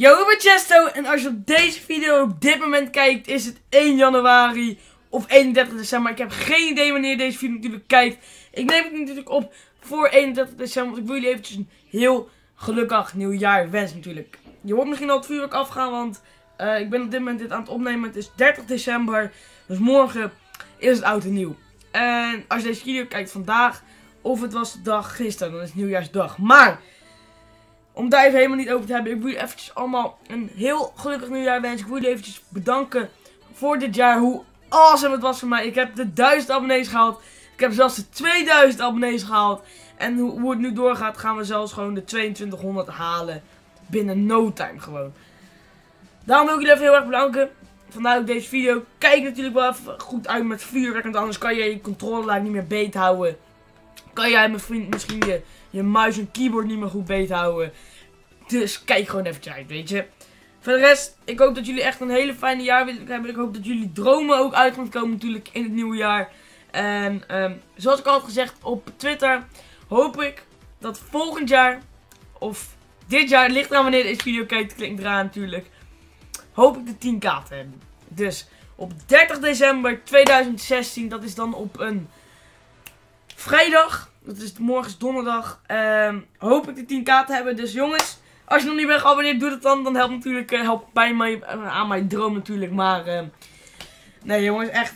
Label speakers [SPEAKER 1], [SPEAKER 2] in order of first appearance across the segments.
[SPEAKER 1] Yo, ik ben Chesto en als je op deze video op dit moment kijkt, is het 1 januari of 31 december. Ik heb geen idee wanneer deze video natuurlijk kijkt. Ik neem het natuurlijk op voor 31 december, want ik wil jullie eventjes een heel gelukkig nieuwjaar wensen natuurlijk. Je hoort misschien al het vuurwerk afgaan, want ik ben op dit moment dit aan het opnemen. Het is 30 december, dus morgen is het oud en nieuw. En als je deze video kijkt vandaag, of het was de dag gisteren, dan is het nieuwjaarsdag. Maar om daar even helemaal niet over te hebben, ik wil jullie eventjes allemaal een heel gelukkig nieuwjaar wensen. Ik wil jullie eventjes bedanken voor dit jaar, hoe awesome het was voor mij. Ik heb de 1000 abonnees gehaald. Ik heb zelfs de 2000 abonnees gehaald. En hoe het nu doorgaat, gaan we zelfs gewoon de 2200 halen binnen no time gewoon. Daarom wil ik jullie even heel erg bedanken. Vandaar ook deze video. Kijk natuurlijk wel even goed uit met vuurwerk, want anders kan je je controlelijn niet meer beet houden. Kan jij misschien je muis en keyboard niet meer goed beet houden. Dus kijk gewoon eventjes uit, weet je. Voor de rest, ik hoop dat jullie echt een hele fijne jaar willen hebben. Ik hoop dat jullie dromen ook uit gaan komen natuurlijk in het nieuwe jaar. En zoals ik al had gezegd op Twitter, hoop ik dat volgend jaar, of dit jaar, het ligt eraan wanneer deze video kijkt, klinkt eraan natuurlijk, hoop ik de 10k te hebben. Dus op 30 december 2016, dat is dan op een vrijdag, dat is morgen donderdag, hoop ik de 10k te hebben. Dus jongens, als je nog niet bent geabonneerd, doe dat dan. Dan helpt natuurlijk, helpt bij mij, aan mijn droom natuurlijk. Maar nee jongens, echt.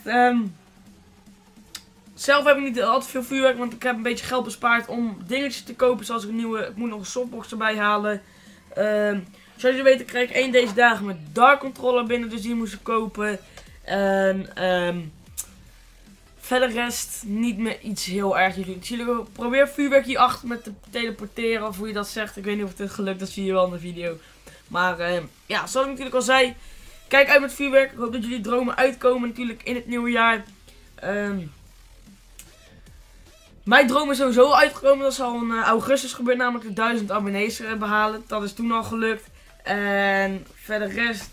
[SPEAKER 1] Zelf heb ik niet altijd veel vuurwerk, want ik heb een beetje geld bespaard om dingetjes te kopen. Zoals ik moet nog een softbox erbij halen. Zoals jullie weten krijg ik 1 deze dagen met Dark Controller binnen, dus die moest ik kopen. En verder rest niet meer iets heel erg. Jullie probeer vuurwerk hierachter met te teleporteren, of hoe je dat zegt. Ik weet niet of het is gelukt, dat zie je wel in de video. Maar ja, zoals ik natuurlijk al zei, kijk uit met vuurwerk. Ik hoop dat jullie dromen uitkomen natuurlijk in het nieuwe jaar. Mijn droom is sowieso uitgekomen. Dat is al in augustus gebeurd, namelijk de 1000 abonnees behalen. Dat is toen al gelukt. En verder rest,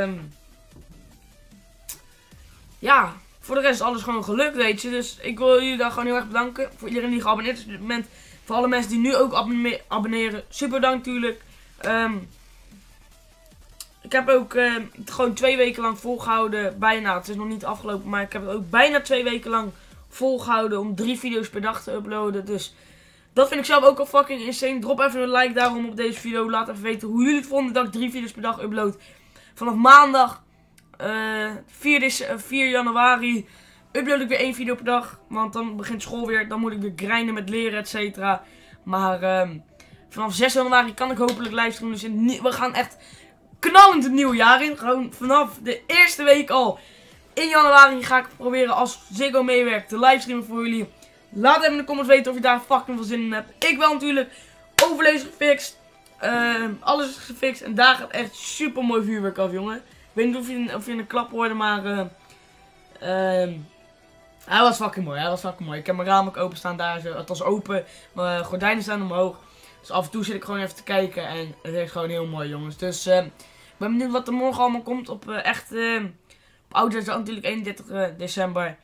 [SPEAKER 1] ja, voor de rest is alles gewoon gelukt, weet je. Dus ik wil jullie daar gewoon heel erg bedanken. Voor iedereen die geabonneerd is op dit moment. Voor alle mensen die nu ook abonneren. Super dank natuurlijk. Ik heb ook gewoon 2 weken lang volgehouden. Bijna, het is nog niet afgelopen. Maar ik heb het ook bijna 2 weken lang volgehouden om 3 video's per dag te uploaden. Dus dat vind ik zelf ook al fucking insane. Drop even een like daarom op deze video. Laat even weten hoe jullie het vonden dat ik 3 video's per dag upload. Vanaf maandag 4 januari upload ik weer 1 video per dag. Want dan begint school weer. Dan moet ik weer grinden met leren, et cetera. Maar vanaf 6 januari kan ik hopelijk livestreamen. Dus we gaan echt knallend het nieuwe jaar in. Gewoon vanaf de eerste week al. In januari ga ik proberen als Ziggo meewerkt te livestreamen voor jullie. Laat even in de comments weten of je daar fucking veel zin in hebt. Ik wel natuurlijk. Overleven is gefixt. Alles is gefixt. En daar gaat echt super mooi vuurwerk af, jongen. Ik weet niet of je een klap hoorde, maar hij was fucking mooi. Ik heb mijn raam ook openstaan daar. Het was open. Mijn gordijnen staan omhoog. Dus af en toe zit ik gewoon even te kijken. En het is gewoon heel mooi, jongens. Dus ik ben benieuwd wat er morgen allemaal komt. Op op Oudejaarsdag natuurlijk 31 december.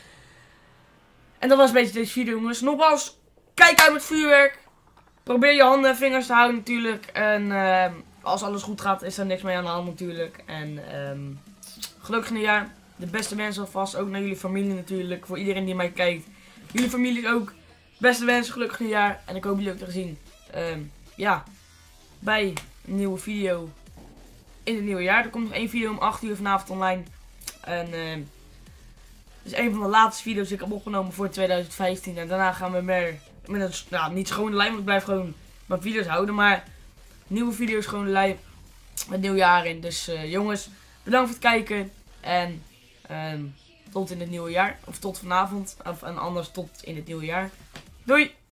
[SPEAKER 1] En dat was een beetje deze video, jongens. Nogmaals, kijk uit met vuurwerk. Probeer je handen en vingers te houden natuurlijk. En als alles goed gaat, is er niks mee aan de hand natuurlijk. En gelukkig nieuwjaar. De beste wensen alvast. Ook naar jullie familie natuurlijk. Voor iedereen die mij kijkt. Jullie familie ook. Beste wensen, gelukkig nieuwjaar. En ik hoop jullie ook te zien. Ja, bij een nieuwe video in het nieuwe jaar. Er komt nog 1 video om 8 uur vanavond online. En het is een van de laatste video's die ik heb opgenomen voor 2015. En daarna gaan we meer met een, niet schone lijn, want ik blijf gewoon mijn video's houden. Maar nieuwe video's, schone lijn, met nieuw jaar in. Dus jongens, bedankt voor het kijken. En tot in het nieuwe jaar. Of tot vanavond. En anders tot in het nieuwe jaar. Doei!